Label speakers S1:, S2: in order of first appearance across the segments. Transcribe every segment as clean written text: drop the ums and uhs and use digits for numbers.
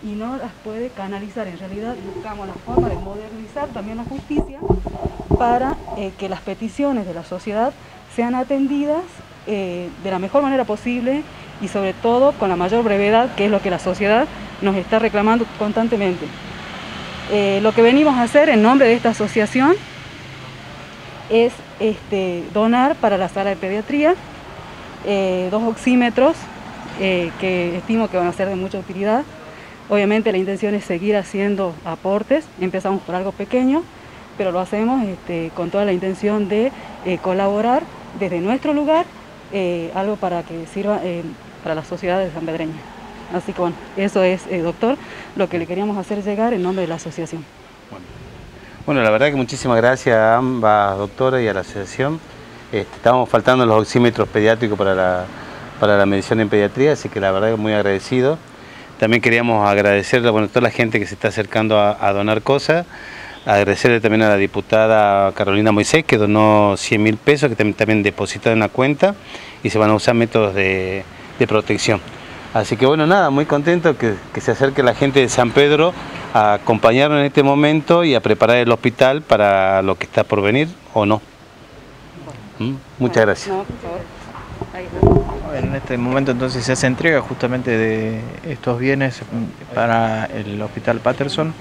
S1: y no las puede canalizar. En realidad buscamos la forma de modernizar también la justicia para que las peticiones de la sociedad sean atendidas de la mejor manera posible y sobre todo con la mayor brevedad, que es lo que la sociedad nos está reclamando constantemente. Lo que venimos a hacer en nombre de esta asociación es donar para la sala de pediatría 2 oxímetros que estimo que van a ser de mucha utilidad. Obviamente la intención es seguir haciendo aportes, empezamos por algo pequeño, pero lo hacemos con toda la intención de colaborar desde nuestro lugar, algo para que sirva para la sociedad de sanpedreña. Así que bueno, eso es, doctor, lo que le queríamos hacer llegar en nombre de la asociación.
S2: Bueno, la verdad que muchísimas gracias a ambas doctoras y a la asociación. Estábamos faltando los oxímetros pediátricos para la medición en pediatría, así que la verdad que muy agradecido. También queríamos agradecerle a toda la gente que se está acercando a donar cosas. Agradecerle también a la diputada Carolina Moisés, que donó 100.000 pesos, que también depositó en la cuenta, y se van a usar métodos de protección. Así que bueno, nada, muy contento que se acerque la gente de San Pedro a acompañarnos en este momento y a preparar el hospital para lo que está por venir o no. Muchas gracias.
S1: No, por favor. Ahí está.
S3: Bueno, en este momento entonces se hace entrega justamente de estos bienes para el Hospital Patterson.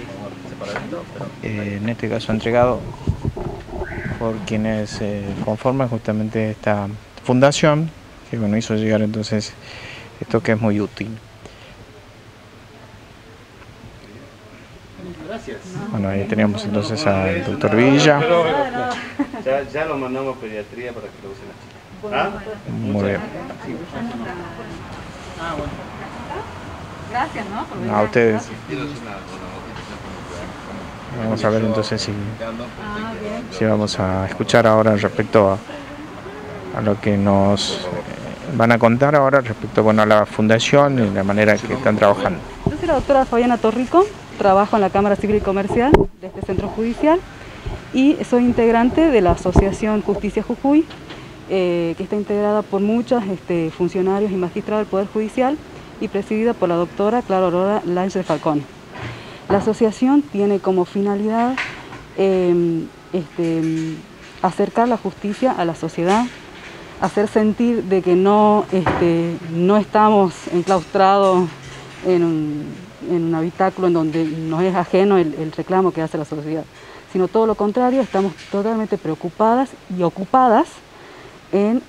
S3: En este caso entregado por quienes conforman justamente esta fundación, que bueno, hizo llegar entonces esto que es muy útil.
S2: Gracias.
S3: Bueno, ahí teníamos entonces al doctor Villa.
S2: Ya lo mandamos a pediatría para que lo usen las chicas.
S3: Muy bien.
S1: Gracias, ¿no? Por venir.
S3: A ustedes. Vamos a ver entonces si vamos a escuchar ahora respecto a lo que nos van a contar ahora respecto a la fundación y la manera que están trabajando.
S1: Yo soy la doctora Fabiana Torrico, trabajo en la Cámara Civil y Comercial de este centro judicial y soy integrante de la Asociación Justicia Jujuy, que está integrada por muchos funcionarios y magistrados del Poder Judicial y presidida por la doctora Clara Aurora Lange de Falcón. La asociación tiene como finalidad acercar la justicia a la sociedad, hacer sentir de que no estamos enclaustrados en un habitáculo en donde nos es ajeno el reclamo que hace la sociedad, sino todo lo contrario, estamos totalmente preocupadas y ocupadas en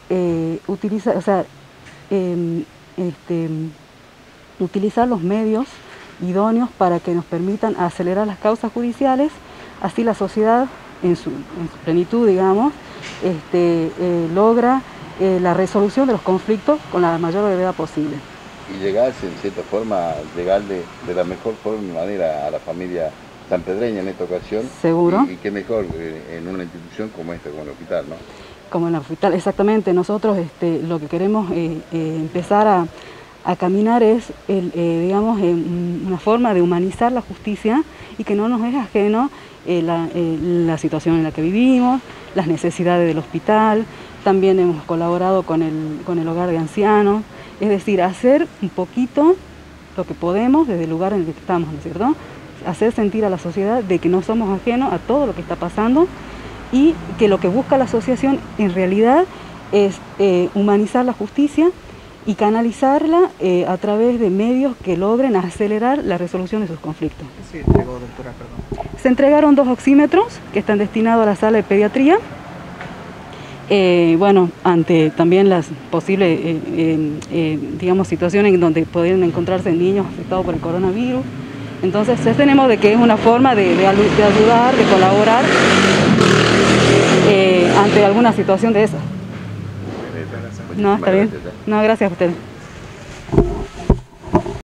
S1: utilizar los medios idóneos para que nos permitan acelerar las causas judiciales, así la sociedad en su plenitud, digamos, logra la resolución de los conflictos con la mayor brevedad posible.
S4: Y llegarse, en cierta forma, llegar de la mejor forma y manera a la familia sanpedreña en esta ocasión.
S1: Seguro.
S4: Y qué mejor en una institución como esta, como el hospital, ¿no?
S1: Como en el hospital, exactamente. Nosotros lo que queremos empezar a caminar es, una forma de humanizar la justicia y que no nos es ajeno la situación en la que vivimos, las necesidades del hospital. También hemos colaborado con el hogar de ancianos, es decir, hacer un poquito lo que podemos desde el lugar en el que estamos, ¿no es cierto? Hacer sentir a la sociedad de que no somos ajenos a todo lo que está pasando y que lo que busca la asociación en realidad es humanizar la justicia y canalizarla a través de medios que logren acelerar la resolución de sus conflictos.
S3: ¿Qué se entregó, doctora? Perdón.
S1: Se entregaron 2 oxímetros que están destinados a la sala de pediatría. Ante también las posibles situaciones en donde podrían encontrarse niños afectados por el coronavirus. Entonces tenemos de que es una forma de ayudar, de colaborar ante alguna situación de esa. No, está bien. No, gracias a usted.